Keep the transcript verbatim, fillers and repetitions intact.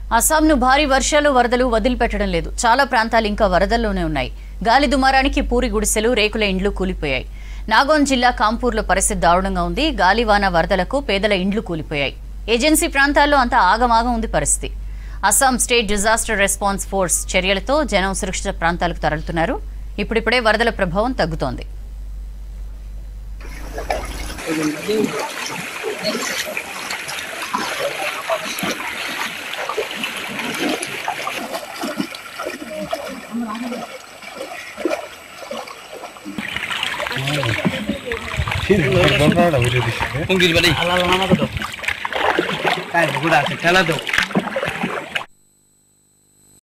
అస్సాంను భారీ వర్షాలు వరదలు వదిలిపెట్టడం లేదు. చాలా ప్రాంతాలు ఇంకా వరదల్లోనే ఉన్నాయి. గాలి దుమారానికి పూరి గుడిసెలు, రేకుల ఇండ్లు కూలిపోయాయి. నాగోన్ జిల్లా కాంపూర్లో పరిస్థితి దారుణంగా ఉంది. గాలివాన వరదలకు పేదల ఇండ్లు కూలిపోయాయి. ఏజెన్సీ ప్రాంతాల్లో అంతా ఆగమాగం ఉంది పరిస్థితి. Assam state disaster response force చర్యలతో జనం సురక్షిత ప్రాంతాలకు తరలుతున్నారు. ఇప్పుడిప్పుడే వరదల ప్రభావం తగ్గుతోంది. Mungkin balik. Alah lama tu. Kan, aku dah settle tu.